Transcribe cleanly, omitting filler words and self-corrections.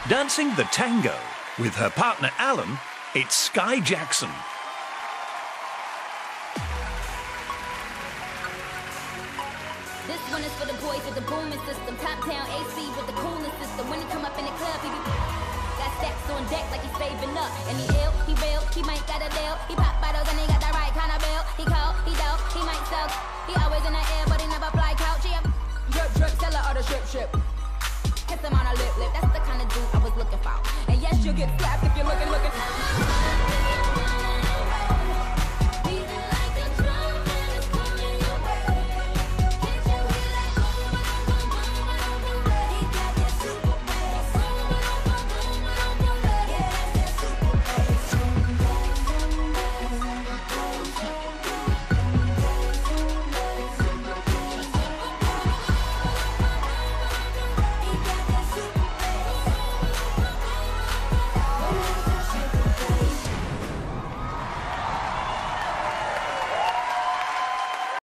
Dancing the tango with her partner Alan, it's Skai Jackson. This one is for the boys with the booming system. Top town AC with the coolest system. When he come up in the club, he got stacks on deck like he's saving up. And he ill, he real, he might got a deal. He pop bottles and he got the right kind of bill. He cold, he dope, he might suck. He always in the air, but he never fly couch. He a drip, drip, seller or the strip, strip. Kiss him on a lip, lip. That's the kind of dude I was looking for. And yes, you'll get slapped.